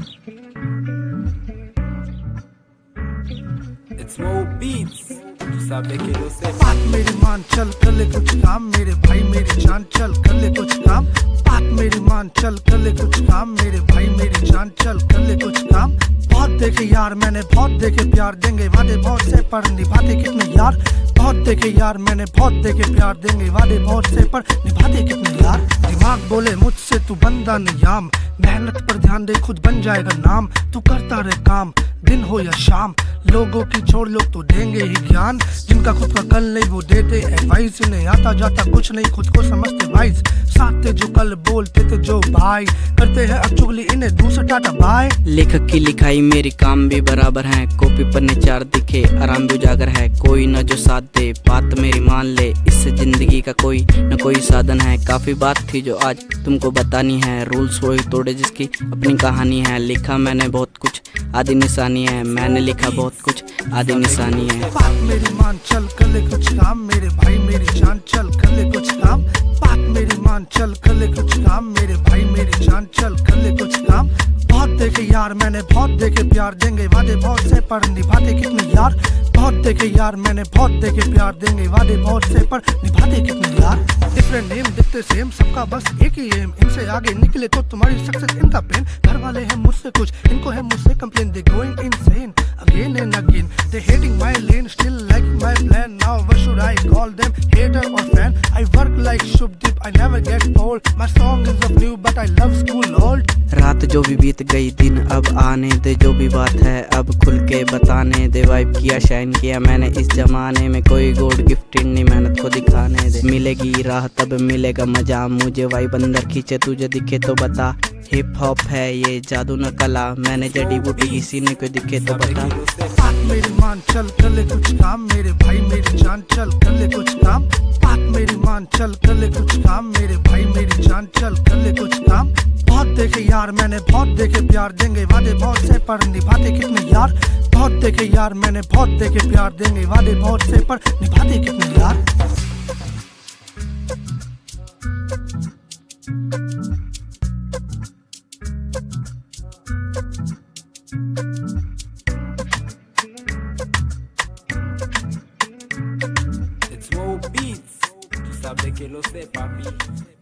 It's Mo Beats, tu sabes que lo sé. बात मेरी मान चल कर ले कुछ काम, मेरे भाई मेरी जान चल कर ले कुछ काम। बात मेरी मान चल कर ले कुछ काम, मेरे भाई मेरी जान चल कर ले कुछ काम। बहुत देखे यार मैंने बहुत देखे प्यार, देंगे वादे बहुत से पर निभाते कितने यार। बहुत देखे यार मैंने बहुत देखे प्यार, देंगे वादे बहुत से पर निभाते कितने यार। दिमाग बोले मुझसे तू बंदा नियाम, मेहनत पर ध्यान दे खुद बन जाएगा नाम। तू करता रहे काम दिन हो या शाम, लोगों की छोड़ लोग तो देंगे ही ज्ञान। जिनका खुद का कल नहीं वो देते एडवाइस, इन्हें आता जाता कुछ नहीं खुद को समझते वाइस। साथ थे जो कल बोलते थे जो भाई, करते हैं अब चुगली इन्हें दूसरा टाटा बाय। लेखक की लिखाई मेरी काम भी बराबर है, कॉपी पन्ने चार दिखे आराम भी उजागर है। कोई न जो साथ दे बात मेरी मान ले, इससे जिंदगी का कोई न कोई साधन है। काफी बात थी जो आज तुमको बतानी है, रूल्स वही तोड़े जिसकी अपनी कहानी है। लिखा मैंने बहुत कुछ आदि निशानी है, मैंने लिखा बहुत कुछ आदि निशानी है। बात मेरी मान चल कर ले कुछ काम, मेरे भाई मेरी जान चल कर ले कुछ काम। बात मेरी मान चल कर ले कुछ काम, मेरे भाई मेरी जान चल कर ले कुछ काम। बहुत देखे यार मैंने बहुत देखे प्यार, देंगे वादे बहुत से पर निभाते कितने यार। बहुत देखे यार मैंने बहुत देखे प्यार, देंगे वादे बहुत से पर निभाते कितने यार। डिफरेंट नेम दिखते सेम, सबका बस एक ही एम। इनसे आगे निकले तो तुम्हारी सक्सेस इनका पेन। घर वाले हैं मुझसे कुछ, इनको है मुझसे complain. They going insane again and again, they hating my lane, still liking my plan. Now what should I call them, hater or fan? I work like Shubdeep, I never get old. My song is of new but I love school old. रात जो भी बीत गई दिन अब आने दे, जो भी बात है अब खुल के बताने दे। वाइब किया शाइन किया मैंने इस जमाने में, कोई गोल्ड गिफ्टिंग नहीं मेहनत को दिखाने दे। मिलेगी राह तब मिलेगा मजा, मुझे वाइब अंदर खींचे तुझे दिखे तो बता। हिप हॉप है ये जादू न कला, मैंने जड़ी बूटी किसी ने कोई दिखे तो बता। बात मेरी मान चल कर ले कुछ काम, मेरे भाई मेरी जान चल कर ले कुछ काम। बात मेरी मान चल कर ले कुछ काम, मेरे भाई मेरी जान चल कर ले कुछ काम। बहुत देखे यार मैंने बहुत देखे प्यार, देंगे वादे बहुत से पर निभाते कितने यार। बहुत देखे यार मैंने बहुत देखे प्यार, देंगे वादे बहुत से पर निभाते कितने यार। It's Mo Beats, tu sabes que lo sé, papi.